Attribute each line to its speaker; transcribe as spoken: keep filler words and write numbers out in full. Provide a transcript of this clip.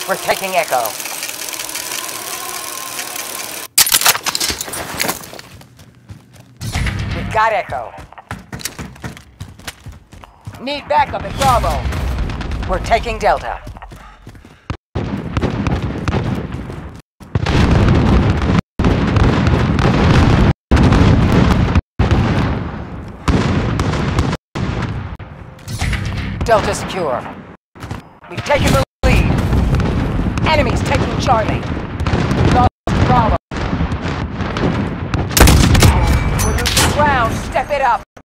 Speaker 1: We're taking Echo. We've got Echo. Need backup at Bravo. We're taking Delta. Delta secure. We've taken the lead. Enemies taking Charlie. Lost Bravo. We're losing ground. Step it up.